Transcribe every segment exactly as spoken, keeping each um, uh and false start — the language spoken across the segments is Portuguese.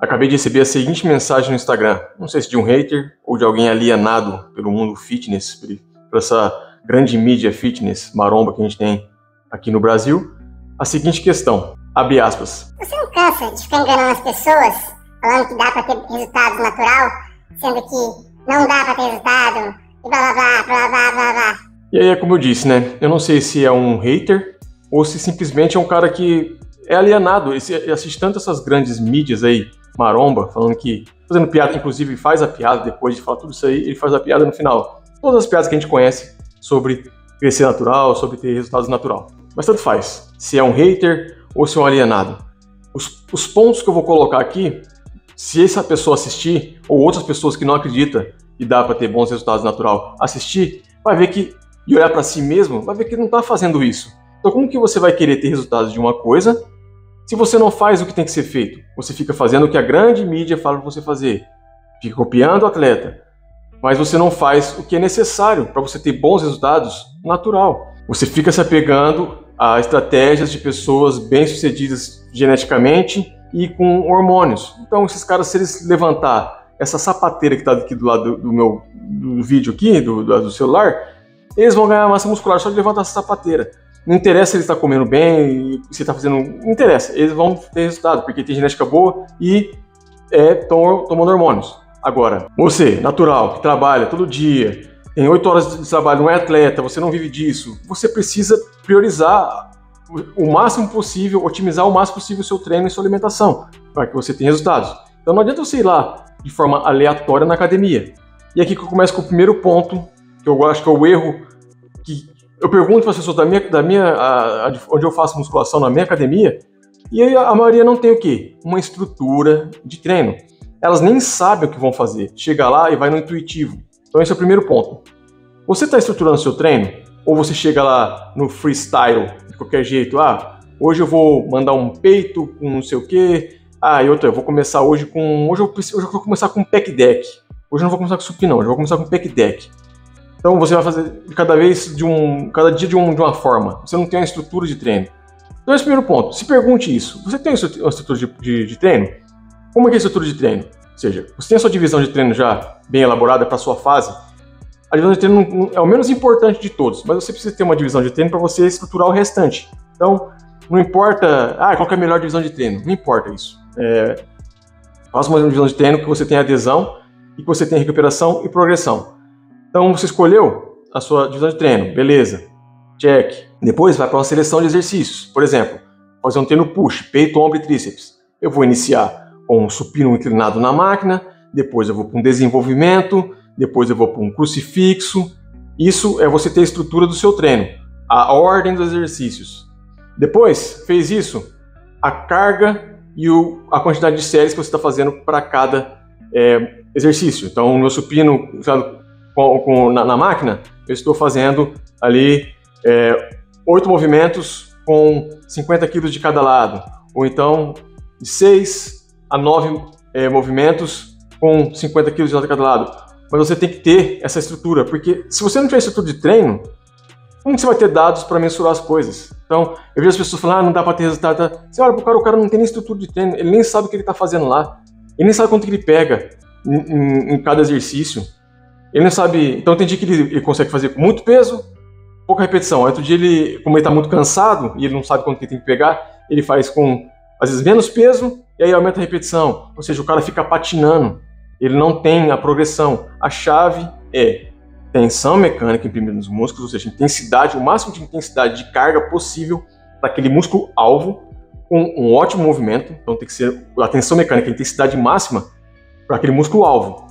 Acabei de receber a seguinte mensagem no Instagram, não sei se de um hater ou de alguém alienado pelo mundo fitness, por essa grande mídia fitness maromba que a gente tem aqui no Brasil. A seguinte questão, abre aspas. Você não cansa de ficar enganando as pessoas, falando que dá para ter resultados natural, sendo que não dá para ter resultado, e blá blá blá blá blá blá blá. E aí é como eu disse, né? Eu não sei se é um hater ou se simplesmente é um cara que é alienado, ele assiste tanto essas grandes mídias aí, maromba, falando que, fazendo piada, inclusive faz a piada depois de falar tudo isso aí, ele faz a piada no final. Todas as piadas que a gente conhece sobre crescer natural, sobre ter resultados natural. Mas tanto faz, se é um hater ou se é um alienado. Os, os pontos que eu vou colocar aqui, se essa pessoa assistir, ou outras pessoas que não acreditam que dá para ter bons resultados natural assistir, vai ver que, e olhar para si mesmo, vai ver que não está fazendo isso. Então como que você vai querer ter resultados de uma coisa se você não faz o que tem que ser feito? Você fica fazendo o que a grande mídia fala para você fazer. Fica copiando o atleta. Mas você não faz o que é necessário para você ter bons resultados natural. Você fica se apegando a estratégias de pessoas bem-sucedidas geneticamente e com hormônios. Então esses caras, se eles levantar essa sapateira que está aqui do lado do, do meu do vídeo aqui, do, do celular, eles vão ganhar massa muscular só de levantar essa sapateira. Não interessa se ele está comendo bem, se está fazendo... Não interessa, eles vão ter resultado, porque tem genética boa e é, tom, tomando hormônios. Agora, você, natural, que trabalha todo dia, tem oito horas de trabalho, não é atleta, você não vive disso, você precisa priorizar o máximo possível, otimizar o máximo possível o seu treino e sua alimentação, para que você tenha resultados. Então não adianta você ir lá de forma aleatória na academia. E aqui que eu começo com o primeiro ponto, que eu acho que é o erro que... Eu pergunto para as pessoas da minha, da minha, a, a, onde eu faço musculação na minha academia, e aí a maioria não tem o quê? Uma estrutura de treino. Elas nem sabem o que vão fazer. Chega lá e vai no intuitivo. Então esse é o primeiro ponto. Você está estruturando o seu treino? Ou você chega lá no freestyle, de qualquer jeito? Ah, hoje eu vou mandar um peito com não sei o quê. Ah, e outra, eu vou começar hoje com... Hoje eu, preciso, hoje eu vou começar com pec deck. Hoje eu não vou começar com supino, não. Hoje eu vou começar com pec deck. Então você vai fazer cada vez de um, cada dia de, um, de uma forma. Você não tem uma estrutura de treino. Então esse é o primeiro ponto. Se pergunte isso. Você tem uma estrutura de, de, de treino? Como é que é a estrutura de treino? Ou seja, você tem a sua divisão de treino já bem elaborada para a sua fase? A divisão de treino não, não, é o menos importante de todos, mas você precisa ter uma divisão de treino para você estruturar o restante. Então, não importa, ah, qual que é a melhor divisão de treino? Não importa isso. É, faça uma divisão de treino que você tenha adesão e que você tenha recuperação e progressão. Então você escolheu a sua divisão de treino, beleza, check. Depois vai para uma seleção de exercícios. Por exemplo, fazer um treino push, peito, ombro e tríceps. Eu vou iniciar com um supino inclinado na máquina, depois eu vou para um desenvolvimento, depois eu vou para um crucifixo. Isso é você ter a estrutura do seu treino, a ordem dos exercícios. Depois, fez isso, a carga e o, a quantidade de séries que você está fazendo para cada é, exercício. Então, o meu supino... Com, com, na, na máquina, eu estou fazendo ali é, oito movimentos com cinquenta quilos de cada lado, ou então de seis a nove é, movimentos com cinquenta quilos de cada lado. Mas você tem que ter essa estrutura, porque se você não tiver estrutura de treino, como você vai ter dados para mensurar as coisas? Então, eu vejo as pessoas falando, ah, não dá para ter resultado. Tá? Você olha para o cara, o cara não tem nem estrutura de treino, ele nem sabe o que ele está fazendo lá, ele nem sabe quanto que ele pega em, em, em cada exercício. Ele não sabe, então tem dia que ele, ele consegue fazer com muito peso, pouca repetição. Outro dia, ele, como ele está muito cansado e ele não sabe quanto que ele tem que pegar, ele faz com, às vezes, menos peso e aí aumenta a repetição. Ou seja, o cara fica patinando, ele não tem a progressão. A chave é tensão mecânica imprimida nos músculos, ou seja, intensidade, o máximo de intensidade de carga possível para aquele músculo-alvo com um ótimo movimento. Então tem que ser a tensão mecânica, a intensidade máxima para aquele músculo-alvo.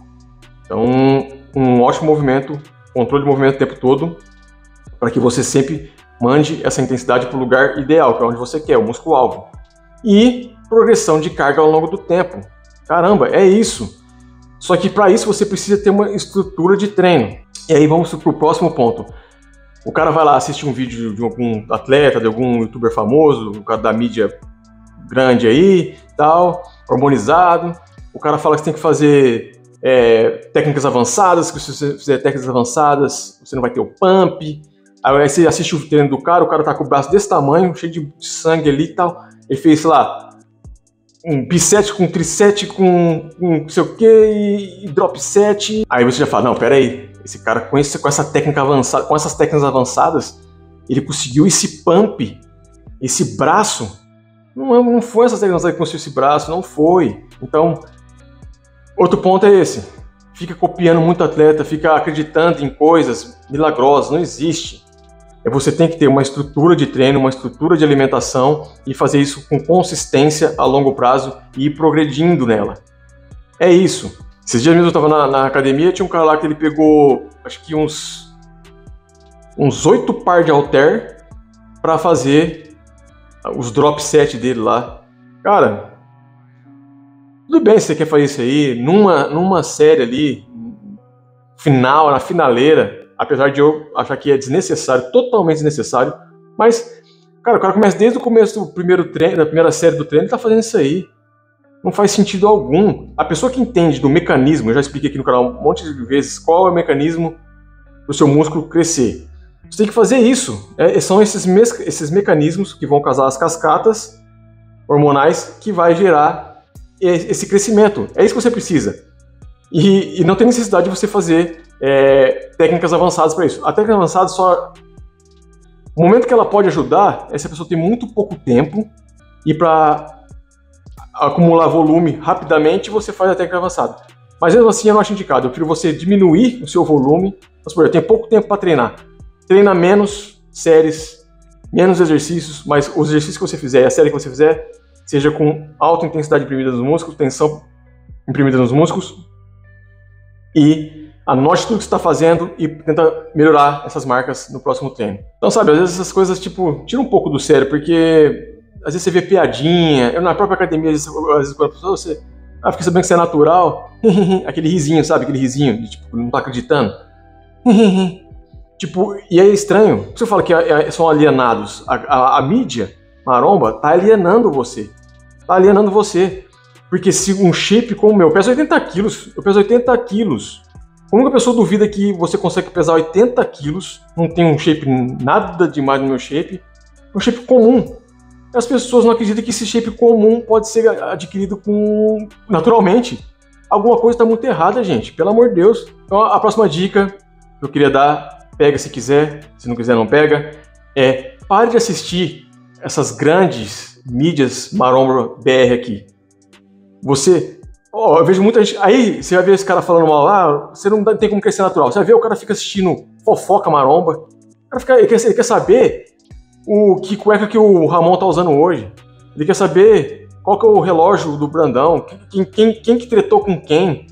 Então, um ótimo movimento, controle de movimento o tempo todo, para que você sempre mande essa intensidade para o lugar ideal, que é onde você quer, o músculo-alvo. E progressão de carga ao longo do tempo. Caramba, é isso. Só que para isso você precisa ter uma estrutura de treino. E aí vamos para o próximo ponto. O cara vai lá assistir um vídeo de algum atleta, de algum youtuber famoso, um cara da mídia grande aí, tal, hormonizado. O cara fala que você tem que fazer... É, técnicas avançadas, que se você fizer técnicas avançadas, você não vai ter o pump. Aí você assiste o treino do cara, o cara tá com o braço desse tamanho, cheio de sangue ali e tal. Ele fez, sei lá, um biset com triset com, com não sei o que e, e drop set. Aí você já fala, não, pera aí, esse cara com, esse, com essa técnica avançada, com essas técnicas avançadas, ele conseguiu esse pump, esse braço. Não, não foi essa técnica que conseguiu esse braço, não foi. Então, outro ponto é esse. Fica copiando muito atleta, fica acreditando em coisas milagrosas, não existe. É você tem que ter uma estrutura de treino, uma estrutura de alimentação e fazer isso com consistência a longo prazo e ir progredindo nela. É isso. Esses dias mesmo eu estava na, na academia, tinha um cara lá que ele pegou, acho que uns uns oito par de halter para fazer os drop set dele lá. Cara, tudo bem se você quer fazer isso aí, numa, numa série ali, final, na finaleira, apesar de eu achar que é desnecessário, totalmente desnecessário, mas, cara, o cara começa desde o começo do primeiro treino, da primeira série do treino, ele tá fazendo isso aí. Não faz sentido algum. A pessoa que entende do mecanismo, eu já expliquei aqui no canal um monte de vezes qual é o mecanismo do seu músculo crescer. Você tem que fazer isso. É, são esses, me esses mecanismos que vão causar as cascatas hormonais que vai gerar esse crescimento. É isso que você precisa. E, e não tem necessidade de você fazer é, técnicas avançadas para isso. A técnica avançada só... O momento que ela pode ajudar é se a pessoa tem muito pouco tempo e para acumular volume rapidamente você faz a técnica avançada. Mas mesmo assim eu não acho indicado. Eu prefiro você diminuir o seu volume. Mas, por exemplo, eu tenho pouco tempo para treinar. Treina menos séries, menos exercícios, mas os exercícios que você fizer e a série que você fizer, seja com alta intensidade imprimida nos músculos, tensão imprimida nos músculos, e anote tudo que você está fazendo e tenta melhorar essas marcas no próximo treino. Então, sabe, às vezes essas coisas, tipo, tira um pouco do sério, porque às vezes você vê piadinha, eu na própria academia, às vezes, às vezes quando a pessoa, você, ah, fica sabendo que você é natural, aquele risinho, sabe, aquele risinho, de, tipo, não tá acreditando. Tipo, e é estranho, você fala que é, é, são alienados, a, a, a mídia maromba tá alienando você, tá alienando você, porque se um shape como o meu, eu peso oitenta quilos, eu peso oitenta quilos, como que a pessoa duvida que você consegue pesar oitenta quilos, não tem um shape nada demais no meu shape, é um shape comum, as pessoas não acreditam que esse shape comum pode ser adquirido com, naturalmente, alguma coisa está muito errada, gente, pelo amor de Deus. Então a próxima dica que eu queria dar, pega se quiser, se não quiser não pega, é pare de assistir essas grandes mídias maromba B R aqui. Você, ó, eu vejo muita gente, aí você vai ver esse cara falando mal, ah, você não tem como crescer natural, você vai ver o cara fica assistindo fofoca maromba, o cara fica, ele, quer, ele quer saber o que cueca que o Ramon tá usando hoje, ele quer saber qual que é o relógio do Brandão, quem, quem, quem que tretou com quem,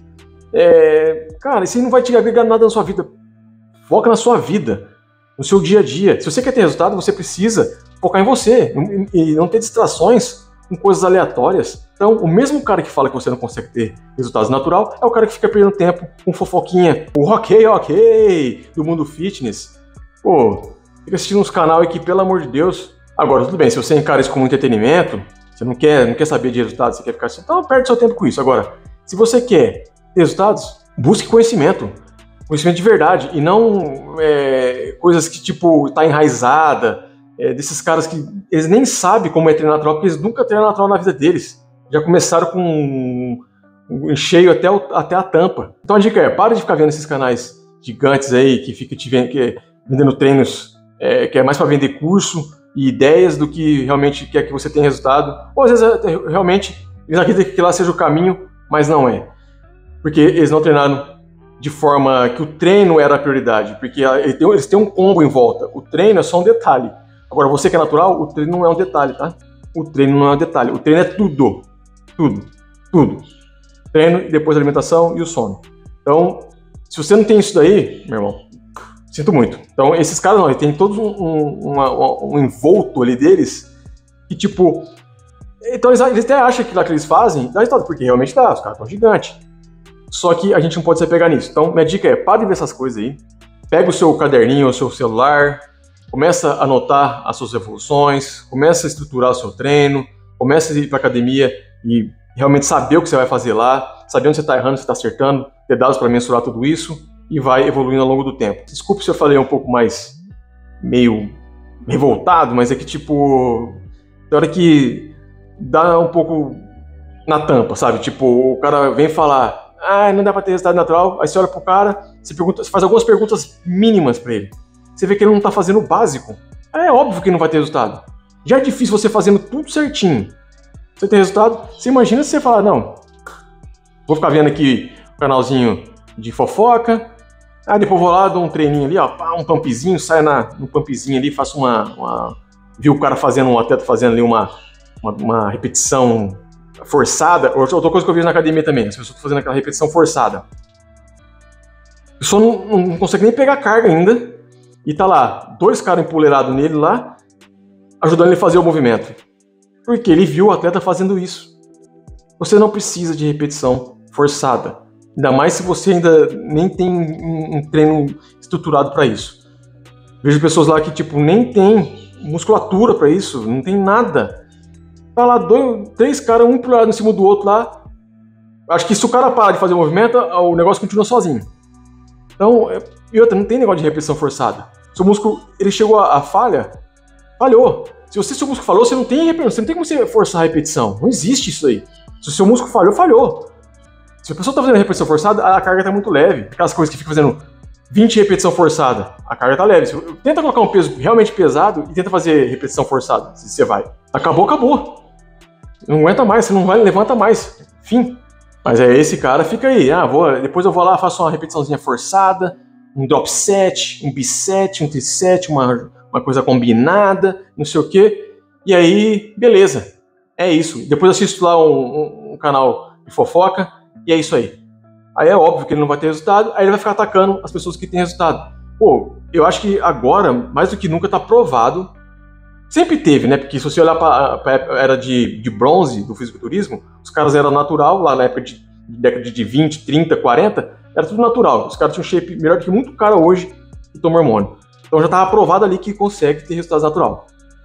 é, cara, isso aí não vai te agregar nada na sua vida. Foca na sua vida, no seu dia a dia. Se você quer ter resultado, você precisa focar em você e não ter distrações com coisas aleatórias. Então, o mesmo cara que fala que você não consegue ter resultados natural é o cara que fica perdendo tempo com fofoquinha, o ok, ok, do mundo fitness. Pô, fica assistindo uns canais aqui, pelo amor de Deus. Agora, tudo bem, se você encara isso como entretenimento, você não quer, não quer saber de resultados, você quer ficar assim, então perde seu tempo com isso. Agora, se você quer ter resultados, busque conhecimento. Conhecimento de verdade, e não é, coisas que, tipo, tá enraizada, é, desses caras que eles nem sabem como é treinar natural, porque eles nunca treinam natural na vida deles. Já começaram com um, um cheio até, o, até a tampa. Então a dica é, para de ficar vendo esses canais gigantes aí, que fica te vendo, que, vendendo treinos, é, que é mais para vender curso e ideias do que realmente quer que você tenha resultado. Ou às vezes realmente eles acreditam que lá seja o caminho, mas não é. Porque eles não treinaram de forma que o treino era a prioridade, porque eles têm um combo em volta. O treino é só um detalhe. Agora, você que é natural, o treino não é um detalhe, tá? O treino não é um detalhe. O treino é tudo. Tudo. Tudo. Treino, e depois a alimentação e o sono. Então, se você não tem isso daí, meu irmão, sinto muito. Então, esses caras não, eles têm todos um, um, uma, um envolto ali deles que, tipo... Então, eles, eles até acham que lá que eles fazem dá resultado, porque realmente dá, os caras estão gigantes. Só que a gente não pode se pegar nisso. Então, minha dica é, pare de ver essas coisas aí. Pega o seu caderninho, o seu celular, começa a anotar as suas evoluções, começa a estruturar o seu treino, começa a ir para academia e realmente saber o que você vai fazer lá, saber onde você está errando, se está acertando, ter dados para mensurar tudo isso e vai evoluindo ao longo do tempo. Desculpe se eu falei um pouco mais meio revoltado, mas é que, tipo, na hora que dá um pouco na tampa, sabe? Tipo, o cara vem falar, ah, não dá pra ter resultado natural, aí você olha pro cara, você, pergunta, você faz algumas perguntas mínimas pra ele. Você vê que ele não tá fazendo o básico. É óbvio que não vai ter resultado. Já é difícil você fazendo tudo certinho. Você ter resultado, você imagina se você falar, não, vou ficar vendo aqui o canalzinho de fofoca, aí depois vou lá, dou um treininho ali, ó, pá, um pumpzinho, saio na, no pumpzinho ali, faço uma, uma... Vi o cara fazendo, um atleta fazendo ali uma, uma, uma repetição forçada, outra coisa que eu vi na academia também, as pessoas estão fazendo aquela repetição forçada. A pessoa não, não consegue nem pegar carga ainda, e tá lá, dois caras empoleirados nele lá, ajudando ele a fazer o movimento. Porque ele viu o atleta fazendo isso. Você não precisa de repetição forçada. Ainda mais se você ainda nem tem um, um treino estruturado para isso. Vejo pessoas lá que tipo nem tem musculatura para isso, não tem nada. Tá lá dois, três caras, um empoleirado em cima do outro lá. Acho que se o cara parar de fazer o movimento, o negócio continua sozinho. Então, e outra, não tem negócio de repetição forçada. Seu músculo, ele chegou à, à falha, falhou. Se você, seu músculo falhou, você não tem repetição, você não tem como você forçar a repetição. Não existe isso aí. Se o seu músculo falhou, falhou. Se a pessoa está fazendo repetição forçada, a carga está muito leve. Aquelas coisas que fica fazendo vinte repetição forçada, a carga está leve. Tenta colocar um peso realmente pesado e tenta fazer repetição forçada, se você vai. Acabou, acabou. Não aguenta mais, você não vai, levanta mais. Fim. Mas é esse cara, fica aí. Ah, vou, depois eu vou lá, faço uma repetiçãozinha forçada, um drop set, um biset, um triset, uma... uma coisa combinada, não sei o quê, e aí, beleza, é isso. Depois eu assisto lá um, um, um canal de fofoca, e é isso aí. Aí é óbvio que ele não vai ter resultado, aí ele vai ficar atacando as pessoas que têm resultado. Pô, eu acho que agora, mais do que nunca, tá provado, sempre teve, né, porque se você olhar para a era de, de bronze do fisiculturismo, os caras eram natural, lá na época de, de década de vinte, trinta, quarenta, era tudo natural, os caras tinham um shape melhor que muito cara hoje que toma hormônio. Então já estava provado ali que consegue ter resultados natural.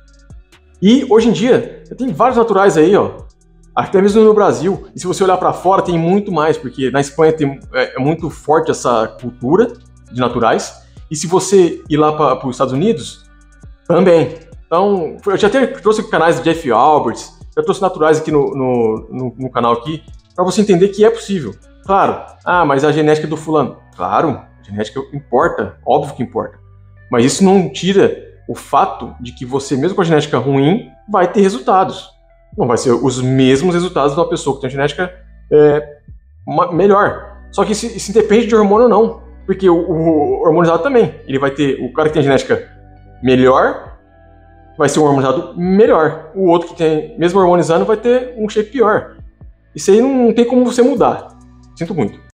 E hoje em dia, tem vários naturais aí, ó. Até mesmo no Brasil. E se você olhar para fora, tem muito mais, porque na Espanha tem, é, é muito forte essa cultura de naturais. E se você ir lá para os Estados Unidos, também. Então, eu já até trouxe canais de Jeff Alberts, já trouxe naturais aqui no, no, no, no canal aqui, para você entender que é possível. Claro, ah, mas a genética do fulano. Claro, a genética importa, óbvio que importa. Mas isso não tira o fato de que você, mesmo com a genética ruim, vai ter resultados. Não vai ser os mesmos resultados de uma pessoa que tem genética é, uma, melhor. Só que isso, isso independe de hormônio ou não. Porque o, o hormonizado também. Ele vai ter, o cara que tem genética melhor vai ser um hormonizado melhor. O outro que tem, mesmo hormonizando, vai ter um shape pior. Isso aí não tem como você mudar. Sinto muito.